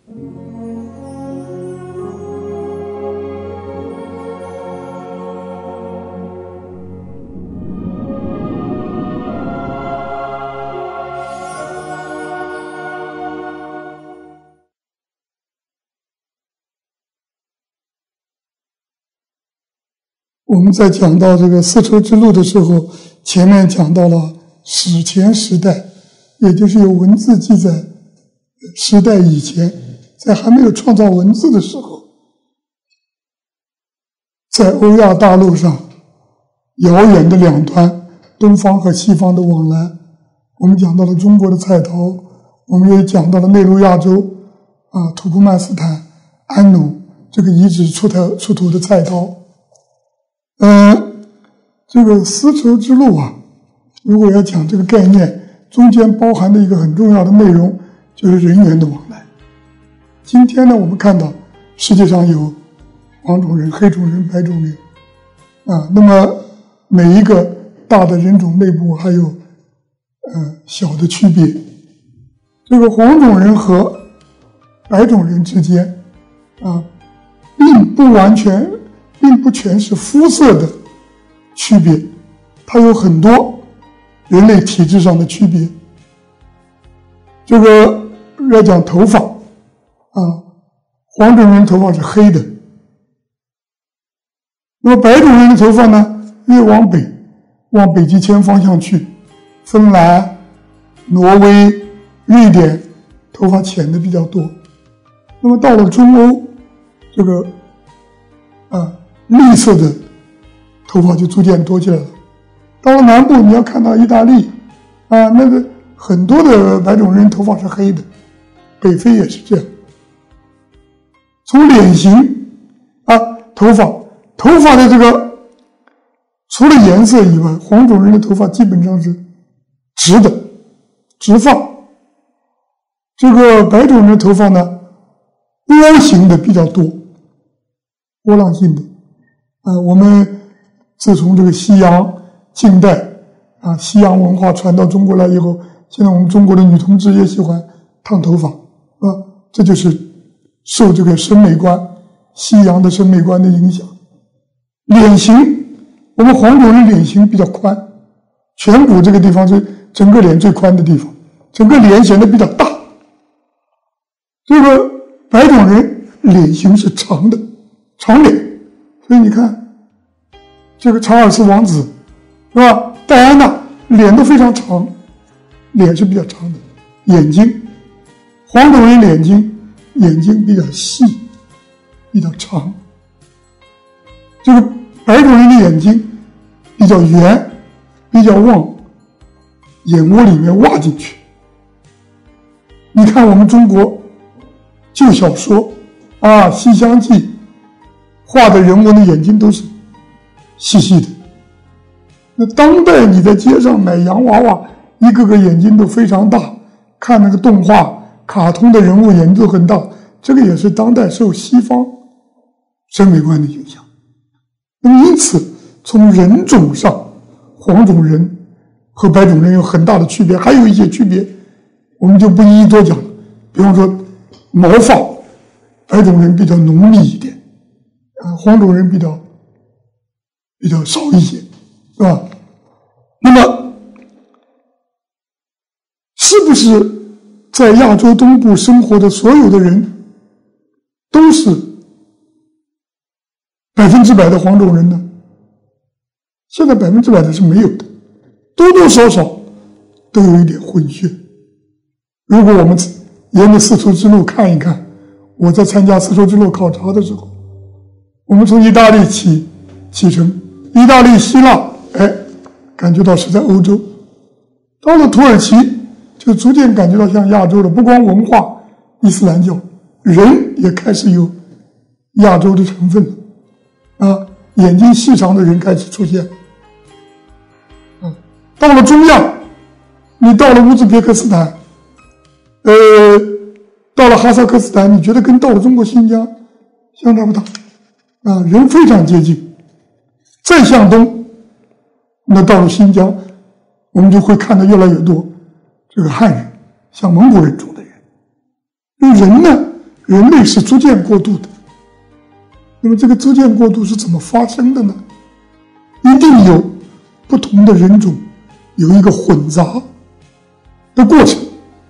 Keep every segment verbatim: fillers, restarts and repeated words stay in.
我们在讲到这个丝绸之路的时候，前面讲到了史前时代，也就是有文字记载时代以前，在还没有创造文字的时候，在欧亚大陆上遥远的两端，东方和西方的往来，我们讲到了中国的菜刀，我们也讲到了内陆亚洲啊，土库曼斯坦、安努这个遗址出土出土的菜刀。嗯，这个丝绸之路啊，如果要讲这个概念，中间包含的一个很重要的内容就是人员的往来。今天呢，我们看到世界上有黄种人、黑种人、白种人啊，那么每一个大的人种内部还有呃小的区别。这个黄种人和白种人之间啊，并不完全。并不全是肤色的区别，它有很多人类体质上的区别。这个要讲头发啊，黄种人头发是黑的，那么白种人的头发呢，越往北，往北极圈方向去，芬兰、挪威、瑞典，头发浅的比较多。那么到了中欧，这个啊。绿色的头发就逐渐多起来了。到了南部，你要看到意大利啊，那个很多的白种人头发是黑的，北非也是这样。从脸型啊，头发，头发的这个除了颜色以外，黄种人的头发基本上是直的，直发。这个白种人的头发呢，波形的比较多，波浪形的。啊，我们自从这个西洋近代啊，西洋文化传到中国来以后，现在我们中国的女同志也喜欢烫头发啊，这就是受这个审美观、西洋的审美观的影响。脸型，我们黄种人脸型比较宽，颧骨这个地方是整个脸最宽的地方，整个脸显得比较大。这个白种人脸型是长的，长脸。所以你看，这个查尔斯王子，是吧？戴安娜脸都非常长，脸是比较长的。眼睛，黄种人眼睛眼睛比较细，比较长。这个白种人的眼睛比较圆，比较旺，眼窝里面挖进去。你看我们中国旧小说啊，《西厢记》。画的人物的眼睛都是细细的。那当代你在街上买洋娃娃，一个个眼睛都非常大，看那个动画、卡通的人物眼睛都很大，这个也是当代受西方审美观的影响。那么因此，从人种上，黄种人和白种人有很大的区别，还有一些区别，我们就不一一多讲了。比方说，毛发，白种人比较浓密一点。啊，黄种人比较比较少一些，是吧？那么，是不是在亚洲东部生活的所有的人都是百分之百的黄种人呢？现在百分之百的是没有的，多多少少都有一点混血。如果我们沿着丝绸之路看一看，我在参加丝绸之路考察的时候，我们从意大利起启程，意大利、希腊，哎，感觉到是在欧洲。到了土耳其，就逐渐感觉到像亚洲的，不光文化，伊斯兰教，人也开始有亚洲的成分了。啊，眼睛细长的人开始出现。啊，到了中亚，你到了乌兹别克斯坦，呃，到了哈萨克斯坦，你觉得跟到了中国新疆相差不大。啊，人非常接近。再向东，那到了新疆，我们就会看到越来越多这个汉人，像蒙古人种的人。人呢， 人类是逐渐过渡的。那么这个逐渐过渡是怎么发生的呢？一定有不同的人种有一个混杂的过程。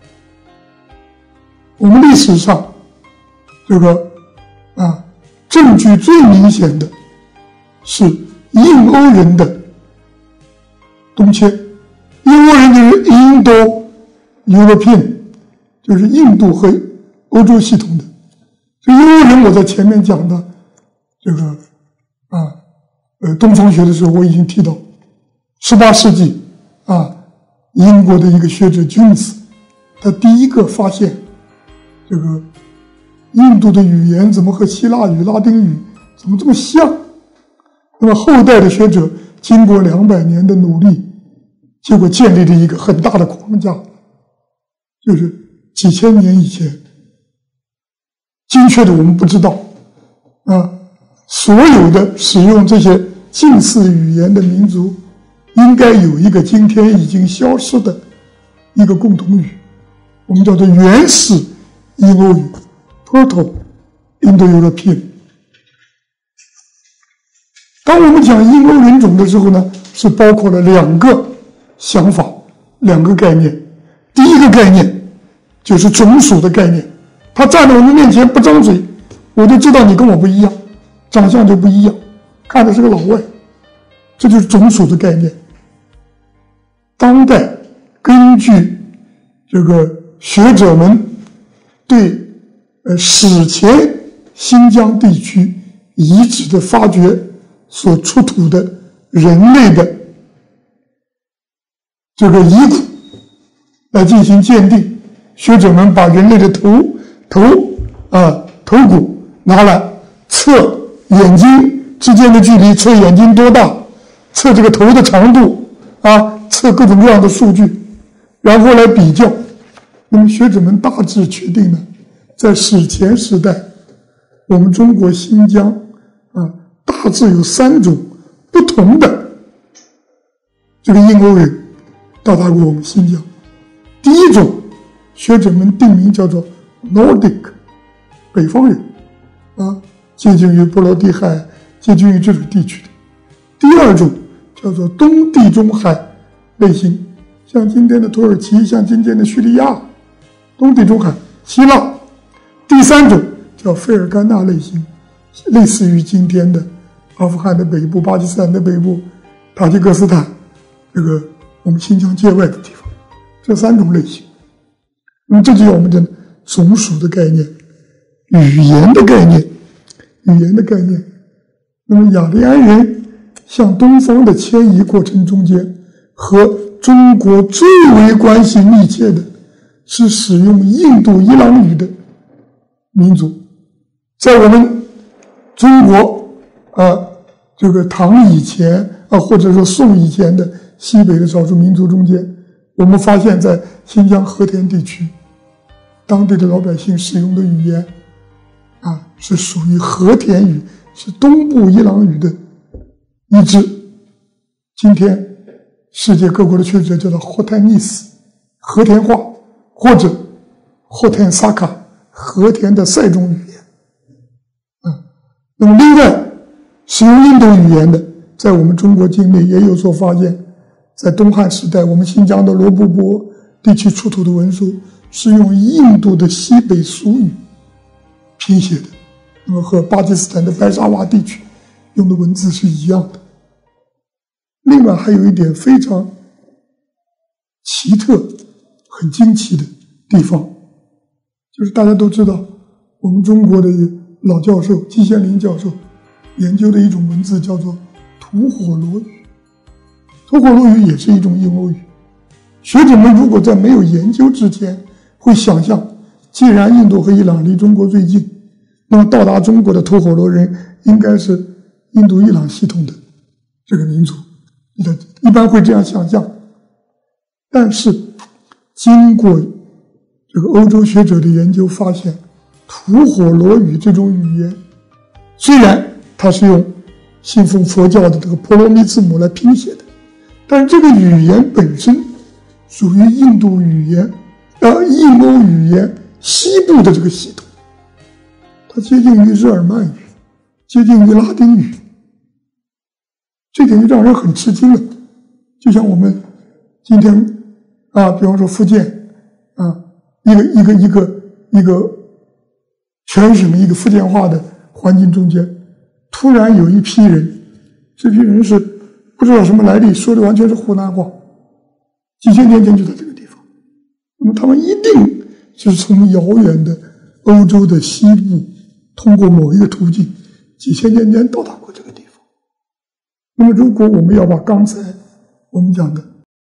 我们历史上这个啊证据最明显的是印欧人的东迁。印欧人就是 Indo-European， 就是印度和欧洲系统的。这印欧人我在前面讲的这个啊呃东方学的时候我已经提到，十八世纪啊英国的一个学者君子，他第一个发现这个印度的语言怎么和希腊语、拉丁语怎么这么像？那么后代的学者经过两百年的努力，结果建立了一个很大的框架，就是几千年以前，精确的我们不知道啊，所有的使用这些近似语言的民族，应该有一个今天已经消失的一个共同语，我们叫做原始印欧语 Proto-Indo-European。 当我们讲印欧人种的时候呢，是包括了两个想法，两个概念。第一个概念就是种属的概念，他站在我们面前不张嘴，我就知道你跟我不一样，长相就不一样，看的是个老外，这就是种属的概念。当代根据这个学者们对呃史前新疆地区遗址的发掘所出土的人类的这个遗骨来进行鉴定，学者们把人类的头头啊头骨拿来测眼睛之间的距离，测眼睛多大，测这个头的长度啊，测各种各样的数据，然后来比较。那么学者们大致确定呢，在史前时代，我们中国新疆啊，大致有三种不同的这个印欧人到达过我们新疆。第一种，学者们定名叫做 Nordic， 北方人啊，接近于波罗的海，接近于这种地区的。第二种叫做东地中海类型，像今天的土耳其，像今天的叙利亚，东地中海、希腊。第三种叫费尔干纳类型，类似于今天的阿富汗的北部、巴基斯坦的北部、塔吉克斯坦这个我们新疆界外的地方，这三种类型。那么这就是我们的种属的概念，语言的概念，语言的概念。那么雅利安人向东方的迁移过程中间，和中国最为关系密切的是使用印度伊朗语的民族。在我们中国呃这个唐以前啊，或者说宋以前的西北的少数民族中间，我们发现在新疆和田地区，当地的老百姓使用的语言啊，是属于和田语，是东部伊朗语的一支。今天世界各国的学者叫做霍坦尼斯和田话，或者霍田萨卡和田的塞种语言。嗯，那么另外使用印度语言的，在我们中国境内也有所发现。在东汉时代，我们新疆的罗布泊地区出土的文书是用印度的西北苏语拼写的，那么和巴基斯坦的白沙瓦地区用的文字是一样的。另外还有一点非常奇特、很惊奇的地方，就是大家都知道，我们中国的老教授季羡林教授研究的一种文字叫做吐火罗语。吐火罗语也是一种印欧语。学者们如果在没有研究之前，会想象，既然印度和伊朗离中国最近，那么到达中国的吐火罗人应该是印度伊朗系统的这个民族，一般会这样想象。但是经过这个欧洲学者的研究发现，吐火罗语这种语言，虽然它是用信奉佛教的这个婆罗米字母来拼写的，但是这个语言本身属于印度语言呃印欧语言西部的这个系统， 它接近于日耳曼语，接近于拉丁语，这点就让人很吃惊了。就像我们今天啊，比方说福建啊，一个一个一个一个全省一个福建话的环境中间，突然有一批人，这批人是不知道什么来历，说的完全是湖南话，几千年前就在这个地方。那么他们一定是从遥远的欧洲的西部，通过某一个途径，几千年前到达过这个地方。那么如果我们要把刚才我们讲的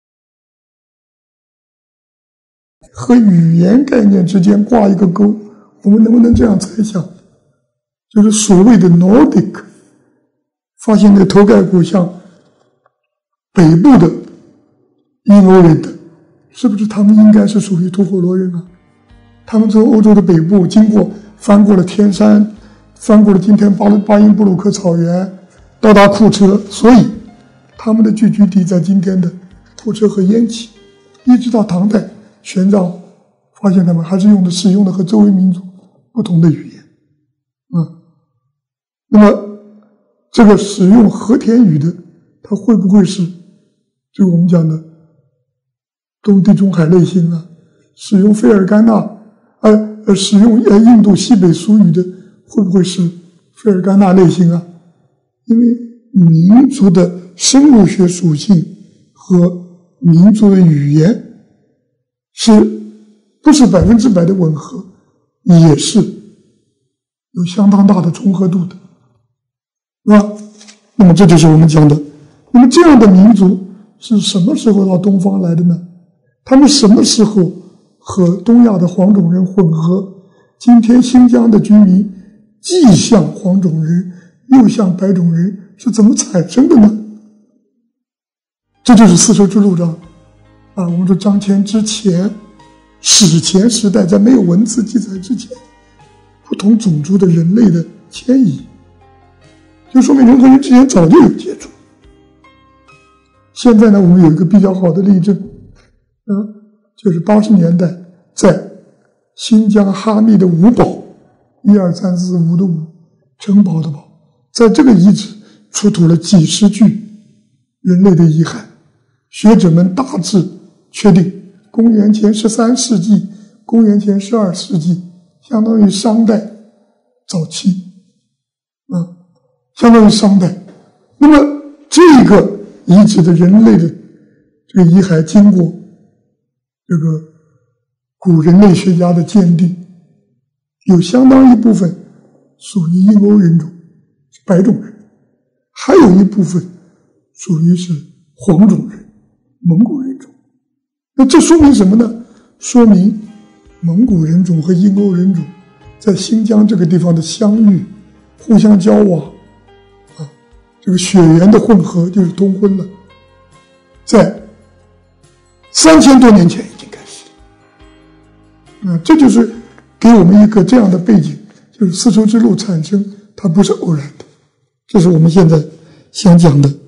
和语言概念之间挂一个钩，我们能不能这样猜想，就是所谓的 Nordic 发现的头盖骨像北部的印欧人的，是不是他们应该是属于吐火罗人啊？他们从欧洲的北部经过翻过了天山，翻过了今天巴巴音布鲁克草原，到达库车，所以他们的聚居地在今天的库车和烟耆，一直到唐代玄奘发现他们还是用的使用的和周围民族不同的语言。嗯，那么这个使用和田语的，它会不会是就我们讲的东地中海类型啊？使用费尔干纳呃呃使用呃印度西北俗语的，会不会是费尔干纳类型啊？因为民族的生物学属性和民族的语言是不是百分之百的吻合，也是有相当大的重合度的，是吧？那么这就是我们讲的，那么这样的民族是什么时候到东方来的呢？他们什么时候和东亚的黄种人混合？今天新疆的居民既像黄种人又像白种人，是怎么产生的呢？这就是丝绸之路上啊，我们说张骞之前史前时代，在没有文字记载之前，不同种族的人类的迁移，就说明人和人之间早就有接触。现在呢，我们有一个比较好的例证，啊，就是八十年代在新疆哈密的五堡，一二三四五的五，城堡的堡，在这个遗址出土了几十具人类的遗骸，学者们大致确定，公元前十三世纪、公元前十二世纪，相当于商代早期，啊，相当于商代。那么这个遗址的人类的这个遗骸，经过这个古人类学家的鉴定，有相当一部分属于印欧人种，是白种人，还有一部分属于是黄种人，蒙古人种。那这说明什么呢？说明蒙古人种和印欧人种在新疆这个地方的相遇，互相交往，啊，这个血缘的混合就是通婚了，在三千多年前已经开始了。啊，这就是给我们一个这样的背景，就是丝绸之路产生，它不是偶然的，这是我们现在想讲的。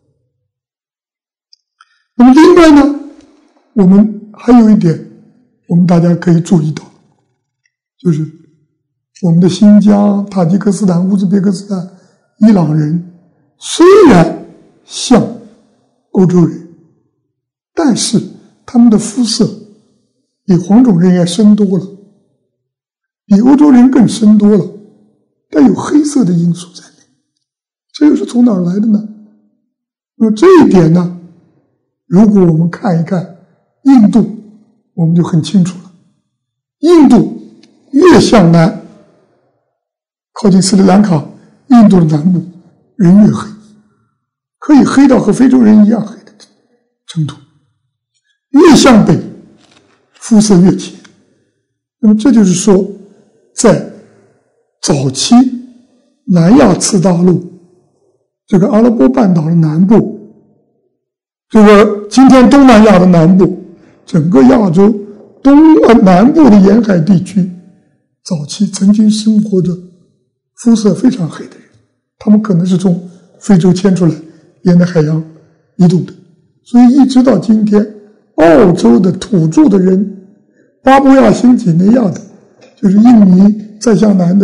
那么另外呢，我们还有一点，我们大家可以注意到，就是我们的新疆、塔吉克斯坦、乌兹别克斯坦、伊朗人虽然像欧洲人，但是他们的肤色比黄种人要深多了，比欧洲人更深多了，带有黑色的因素在内。这又是从哪儿来的呢？那么这一点呢，如果我们看一看印度，我们就很清楚了。印度越向南，靠近斯里兰卡，印度的南部人越黑，可以黑到和非洲人一样黑的程度。越向北，肤色越浅。那么这就是说，在早期南亚次大陆这个阿拉伯半岛的南部，这个今天东南亚的南部，整个亚洲东呃南部的沿海地区，早期曾经生活着肤色非常黑的人，他们可能是从非洲迁出来，沿着海洋移动的。所以一直到今天，澳洲的土著的人，巴布亚新几内亚的，就是印尼再向南的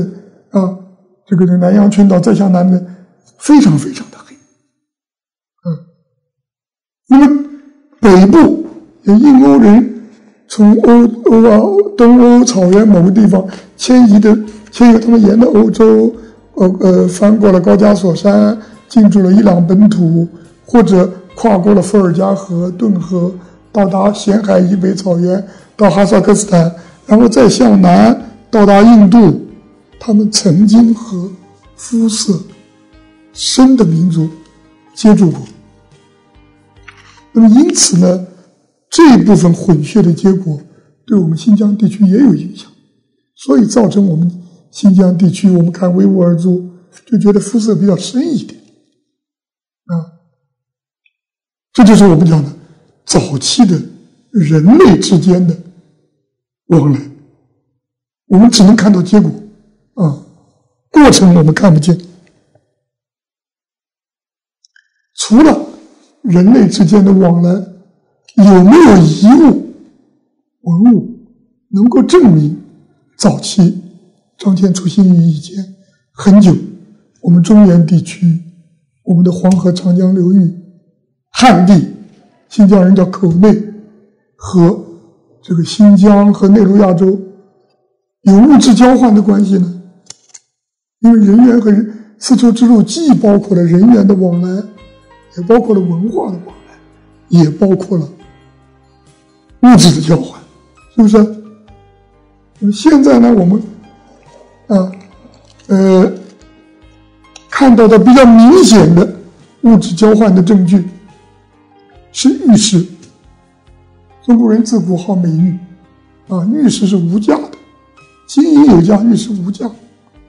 啊，这个南洋群岛再向南的非常非常的黑。嗯，那么北部有印欧人从欧欧啊东欧草原某个地方迁移的，迁移他们沿着欧洲，呃呃翻过了高加索山，进入了伊朗本土，或者跨过了伏尔加河、顿河，到达咸海以北草原，到哈萨克斯坦，然后再向南到达印度。他们曾经和肤色深的民族接触过。那么因此呢，这一部分混血的结果对我们新疆地区也有影响，所以造成我们新疆地区，我们看维吾尔族就觉得肤色比较深一点啊。这就是我们讲的早期的人类之间的往来，我们只能看到结果啊，过程我们看不见。除了人类之间的往来，有没有遗物、文物能够证明早期张骞出行于以前很久，我们中原地区，我们的黄河、长江流域、汉地，新疆人叫口内，和这个新疆和内陆亚洲有物质交换的关系呢？因为人员和丝绸之路既包括了人员的往来，也包括了文化的往来，也包括了物质的交换，是不是？那么现在呢，我们啊呃看到的比较明显的物质交换的证据是玉石。中国人自古好美玉啊，玉石是无价的，金银有价，玉石无价。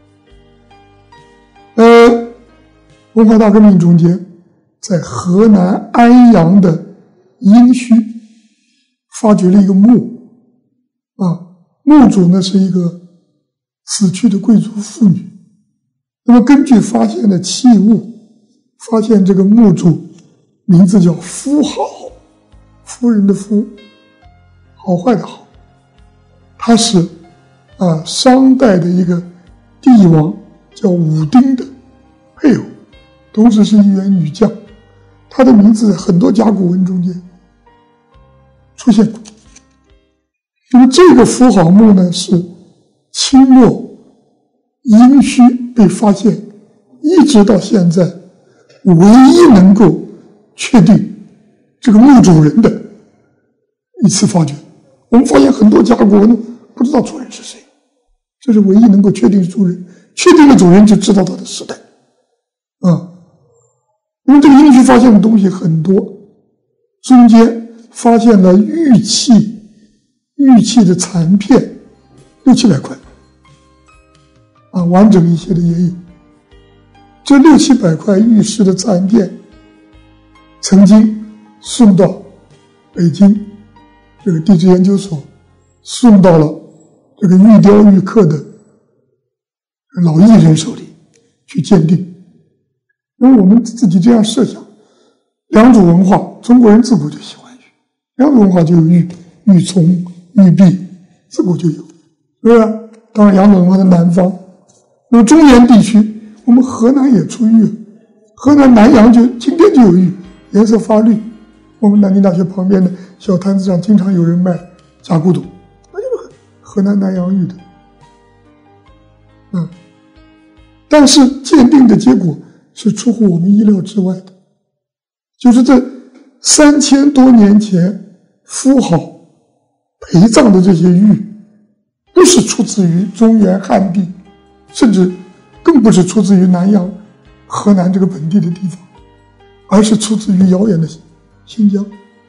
呃，文化大革命中间，在河南安阳的殷墟发掘了一个墓，啊，墓主呢是一个死去的贵族妇女。那么根据发现的器物，发现这个墓主名字叫夫好，夫人的夫，好坏的好，他是啊商代的一个帝王叫武丁的配偶，同时是一员女将。他的名字很多甲骨文中间出现过。那么这个夫好墓呢，是清末殷墟被发现，一直到现在唯一能够确定这个墓主人的一次发掘。我们发现很多甲骨文不知道主人是谁，这是唯一能够确定主人，确定了主人就知道他的时代啊。因为这个殷墟发现的东西很多，中间发现了玉器，玉器的残片六七百块啊，完整一些的也有。这六七百块玉石的残片曾经送到北京这个地质研究所，送到了这个玉雕玉刻的老艺人手里去鉴定。因为我们自己这样设想，良渚文化，中国人自古就喜欢玉，良渚文化就有玉，玉琮、玉璧，自古就有，是不是？当然，良渚文化的南方，那么中原地区，我们河南也出玉，河南南阳就今天就有玉，颜色发绿。我们南京大学旁边的小摊子上经常有人卖假古董，那就是河南南阳玉的。嗯，但是鉴定的结果是出乎我们意料之外的，就是这三千多年前夫好陪葬的这些玉，不是出自于中原汉地，甚至更不是出自于南阳、河南这个本地的地方，而是出自于遥远的新疆。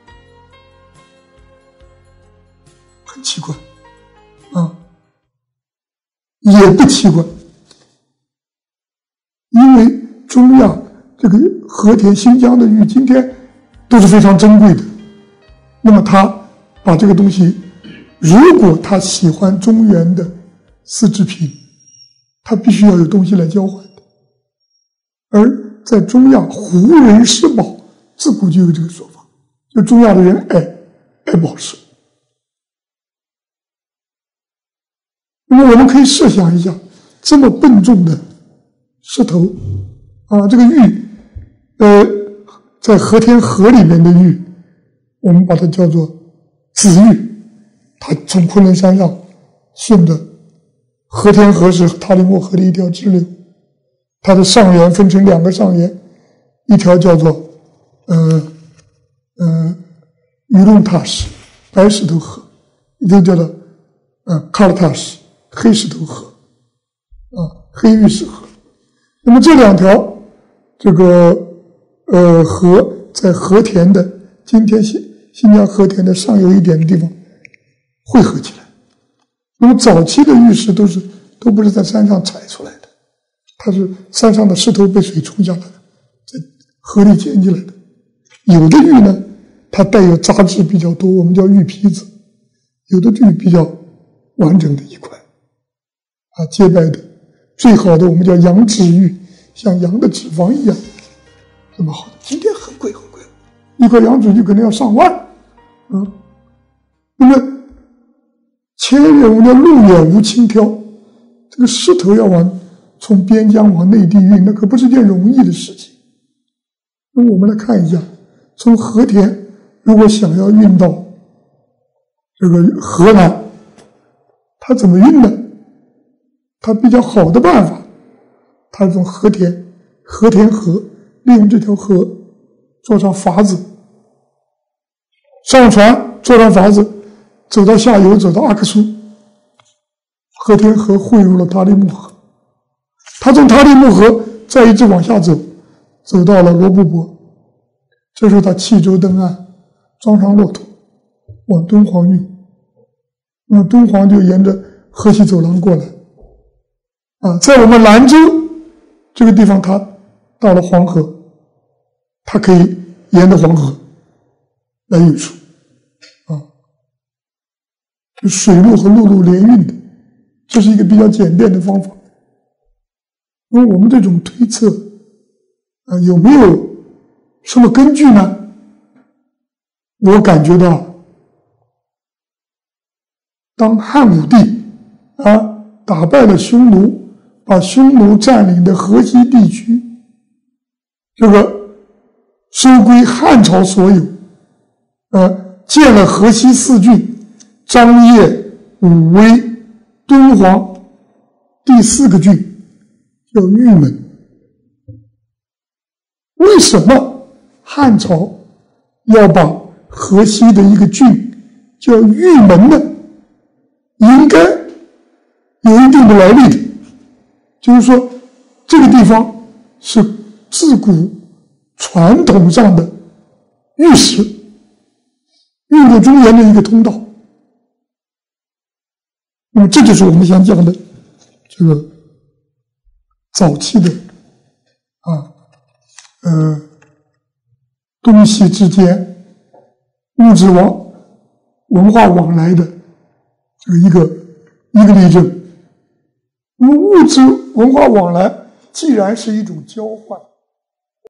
很奇怪啊，也不奇怪，因为中亚这个和田、新疆的玉今天都是非常珍贵的。那么他把这个东西，如果他喜欢中原的丝织品，他必须要有东西来交换的。而在中亚，胡人施宝，自古就有这个说法，就中亚的人爱爱宝石。那么我们可以设想一下， 这么笨重的石头啊，这个玉，呃，在和田河里面的玉，我们把它叫做紫玉，它从昆仑山上顺着和田河是塔里木河的一条支流，它的上源分成两个上源，一条叫做呃呃鱼龙塔什白石头河，一条叫做呃卡尔塔什黑石头河，啊黑玉石河。那么这两条这个呃河在和田的今天新新疆和田的上游一点的地方汇合起来。那么早期的玉石都是都不是在山上采出来的，它是山上的石头被水冲下来的，在河里捡起来的。有的玉呢，它带有杂质比较多，我们叫玉坯子；有的玉比较完整的一块，啊，洁白的。最好的我们叫羊脂玉，像羊的脂肪一样，这么好的，今天很贵很贵，一块羊脂玉可能要上万，啊。那么前人我们叫路远无轻挑，这个石头要往从边疆往内地运，那可不是件容易的事情。那么我们来看一下，从和田如果想要运到这个河南，它怎么运呢？它比较好的办法，它从和田和田河利用这条河坐上筏子，上船坐上筏子，走到下游，走到阿克苏，和田河汇入了塔里木河。他从塔里木河再一直往下走，走到了罗布泊。这时候他弃舟登岸，装上骆驼，往敦煌运。那么敦煌就沿着河西走廊过来。啊，在我们兰州这个地方，他到了黄河，他可以沿着黄河来运输。啊，水路和陆路联运的，这是一个比较简便的方法。那么我们这种推测，啊，有没有什么根据呢？我感觉到，当汉武帝啊打败了匈奴，把匈奴占领的河西地区，这个收归汉朝所有，呃，建了河西四郡，张掖、武威、敦煌，第四个郡叫玉门。为什么汉朝要把河西的一个郡叫玉门呢？应该有一定的来历的，就是说这个地方是自古传统上的玉石运过中原的一个通道。那么这就是我们想讲的这个早期的啊呃东西之间物质往文化往来的这个一个一个例证。那么物质文化往来既然是一种交换，